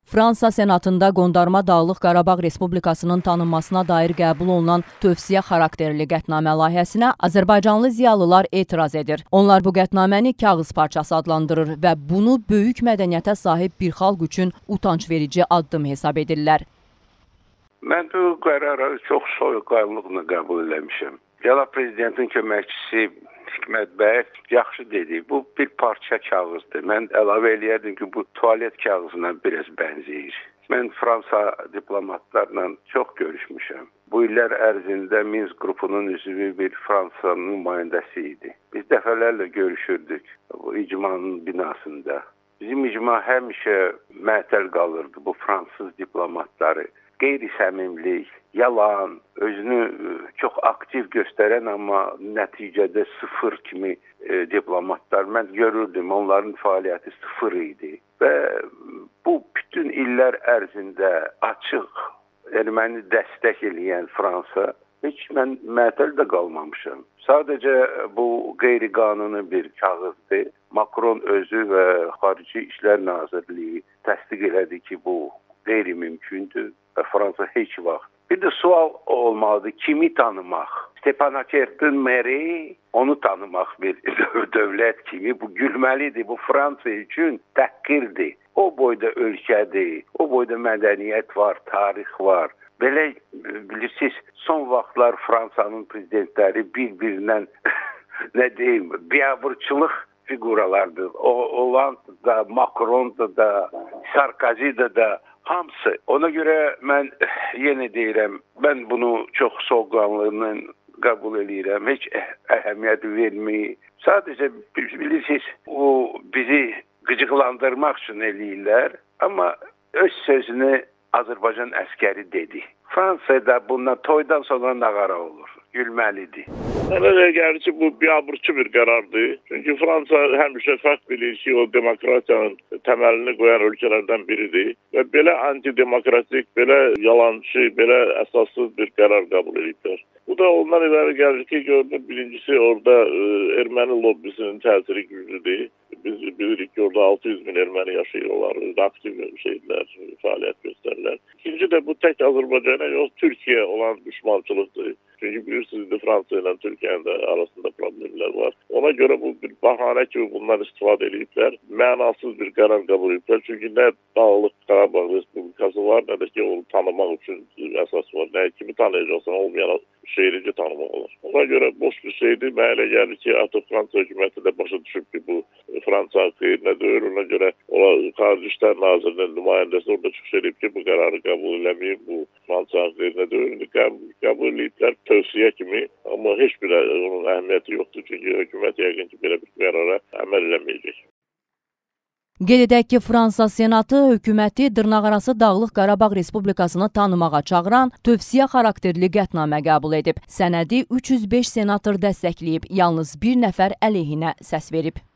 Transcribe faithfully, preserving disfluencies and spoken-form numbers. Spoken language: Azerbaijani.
Fransa Senatında qondarma Dağlıq Qarabağ Respublikasının tanınmasına dair qəbul olunan tövsiyə xarakterli qətnamə layihəsinə Azərbaycanlı ziyalılar etiraz edir. Onlar bu qətnaməni kağız parçası adlandırır və bunu böyük mədəniyyətə sahib bir xalq üçün utanç verici addım hesab edirlər. Mən bu qərarı çox soyuqqanlıqla qəbul eləmişəm. Cənab Prezidentin köməkçisi Hikmət bəy yaxşı dedi. Bu bir parça kağızdır. Mən əlavə eləyərdim ki, bu tualet kağızına biraz bənzəyir. Mən Fransa diplomatlarla çox görüşmüşəm. Bu illər ərzində Minsk qrupunun üzvü bir Fransa nümayəndəsi idi. Biz dəfələrlə görüşürdük bu icmanın binasında. Bizim icma həmişə məətəl qalırdı bu fransız diplomatları. Qeyri-səmimlik, yalan, özünü çox aktiv göstərən amma nəticədə sıfır kimi e, diplomatlar. Mən görürdüm, onların fəaliyyəti sıfır idi. Və bu bütün illər ərzində açıq erməni dəstək eləyən Fransa, heç mən məətəl də qalmamışam. Sadəcə bu qeyri-qanuni bir kağızdır. Macron özü və Xarici İşlər Nazirliyi təsdiq elədi ki, bu qeyri-mümkündür. Fransa heç vaxt. Bir də sual olmalıdır, kimi tanımaq? Stepanakert-in meri, onu tanımaq bir dövlət kimi. Bu gülməlidir, bu Fransa üçün təhqirdir. O boyda ölkədir, o boyda mədəniyyət var, tarix var. Belə bilirsiniz, son vaxtlar Fransanın prezidentləri bir-birindən, nə deyim, biabırçılıq figuralardır. O, Hollande da, Macron da da, Sarkozy da da, hamısı. Ona görə mən yenə deyirəm, mən bunu çox soğuqanlığıyla qəbul edirəm. Heç əhəmiyyət vermir. Sadəcə bilirsiniz, o bizi qıcıqlandırmaq üçün eləyirlər. Amma öz sözünü Azərbaycan əskəri dedi. Fransada bundan toydan sonra nağara olur. Gülməlidir. Mənə elə gəlir ki, bu biabırçı bir qərardır. Çünki Fransa həmişə fərq bilir ki, o demokratiyanın təməlini qoyan ölkələrdən biridir. Və belə antidemokratik, belə yalancı, belə əsassız bir qərar qəbul ediblər. Bu da ondan ileri gəlir ki, gördüm, birincisi orada e, erməni lobbisinin təsiri güclüdür. Biz bilirik ki, orada altı yüz min erməni yaşayırlar, aktiv şeylər, fəaliyyət göstərirlər. İkinci de bu tek Azərbaycana yox, Türkiye olan düşmançılıqdır. Çünkü bilirsiniz de Fransa ile Türkiye'nin de arasında problemler var. Ona göre bu bir bahane gibi bunlar istifadə ediblər. Mənasız bir qərar qəbul ediblər. Çünkü ne Dağlıq Qarabağ Respublikası var, ne de ki onu tanımaq üçün əsas var. Ne kimi tanıyacaqsan, olmayan şehrici tanımaq olur. Ona göre boş bir şeydir. Mənə elə gəlir ki, artıq Fransa hökuməti də başa düşüb ki, bu Fransa xeyrinə deyir. Ona göre o Xarici İşlər Nazirinin nümayəndəsi orada çıxış edib ki, bu qərarı qəbul eləməyib, bu Fransa xeyrinə deyir. Qəbul ediblər tövsiyə kimi, amma heç bir onun əhəmiyyəti yoxdur. Çünki hökumət yəqin ki, belə bir qərara əməl eləməyəcək. Qeyd edək ki, Fransa Senatı hökuməti dırnaqarası Dağlıq Qarabağ Respublikasını tanımağa çağıran tövsiyə xarakterli qətnamə qəbul edib. Sənədi üç yüz beş senator dəstəkləyib, yalnız bir nəfər əleyhinə səs verib.